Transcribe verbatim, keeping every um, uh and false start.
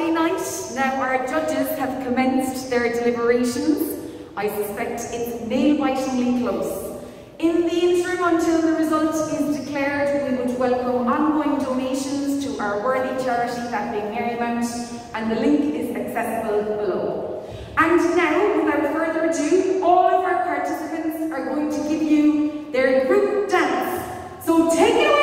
lovely night. Now our judges have commenced their deliberations. I suspect it's nail-bitingly close. In the interim, until the result is declared, we would welcome ongoing donations to our worthy charity, that being Marymount, and the link is accessible below. And now, without further ado, all of our participants are going to give you their group dance. So take it away!